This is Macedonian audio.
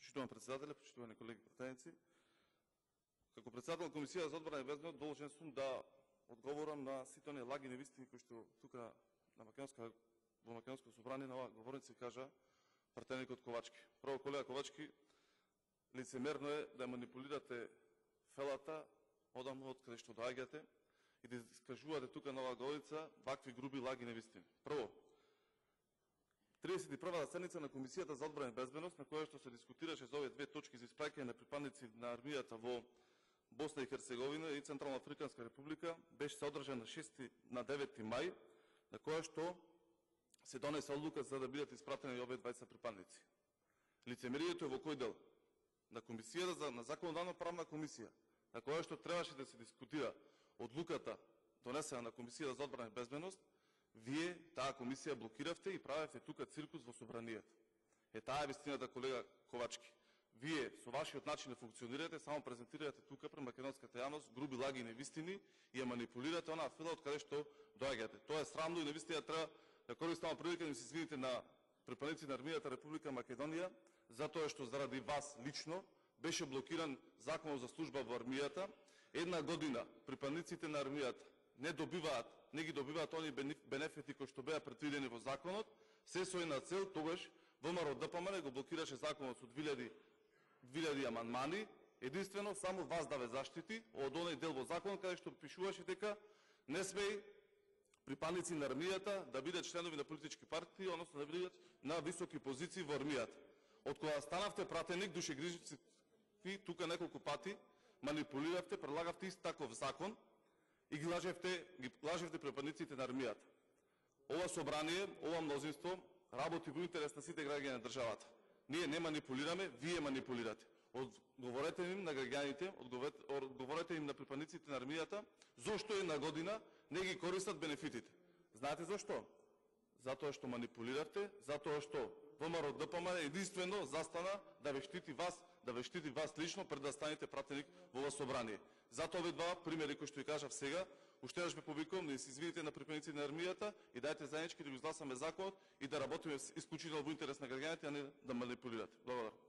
Почитувам председателя, почитувани колеги пратеници. Како председател на Комисија за одбрана и безбедност должен сум да одговорам на сите оние лаги и невистини кои што тука во Македонско собрание на оваа говорница кажа пратеникот Ковачки. Прво, колега Ковачки, лицемерно е да манипулирате фелата одаму од каде што доаѓате и да искажувате тука на оваа говорница вакви груби лаги и невистини. Прво, 31-та седница на Комисијата за одбрана и безбедност, на која што се дискутираше за овие две точки за испраќање на припадници на армијата во Босна и Херцеговина и Централна Африканска република, беше се одржан на 9 мај, на која што се донесе одлука за да бидат испратени овие 20 припадници. Лицемерието е во кој дел? На Комисијата на законодавно-правна комисија, на која што требаше да се дискутира одлуката донесена на Комисијата за одбрана и безбедност, вие таа комисија блокиравте и правевте тука циркус во собранието. Таа е вистината, колега Ковачки. Вие со вашиот начин да функционирате, само презентирате тука пред македонската јавност груби лаги и невистини и ја манипулирате онаа фила од каде што доаѓате. Тоа е срамно и навистина треба да користам прилика да ми се извините на припадници на армијата Република Македонија, затоа што заради вас лично беше блокиран Законот за служба во армијата. Една година припадниците на армијата не ги добиваат оние бенефити кои што беа предвидени во законот, се со една цел, тогаш ВМРО ДПМН го блокираше законот со 2000 амандмани, единствено само вас да ве заштити од оној дел во законот каде што пишуваше дека не смеј припадници на армијата да бидат членови на политички партии, односно да бидат на високи позиции во армијата. Од кога станавте пратеник, душегрижници тука неколку пати манипулиравте, предлагавте ист таков закон и ги лажевте припадниците на армијата. Ова собрание, ова мнозинство работи во интерес на сите граѓани на државата. Ние не манипулираме, вие манипулирате. Одговорете им на граѓаните, одговорете им на припадниците на армијата, зошто една година не ги користат бенефитите. Знаете зошто? Затоа што манипулирате, затоа што ВМРО ДПМН единствено застана да ве штити вас лично пред да станете пратеник во ова собрание. Затоа овие два примери кои што ви кажав сега, уште еднаш ве повикувам да се извините на припадниците на армијата и дајте заеднички да го изгласаме законот и да работиме исклучително во интерес на граѓаните, а не да манипулирате. Благодарам.